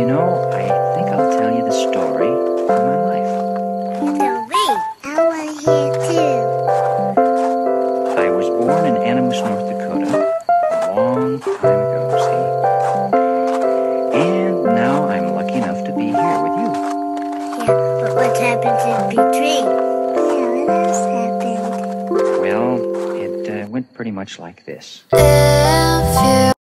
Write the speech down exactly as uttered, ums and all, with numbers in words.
You know, I think I'll tell you the story of my life. Tell me. I want to hear too. I was born in Animus, North Dakota, a long time ago, see? And now I'm lucky enough to be here with you. Yeah, but what happened in between? Yeah, what else happened? Well, it uh, went pretty much like this. If you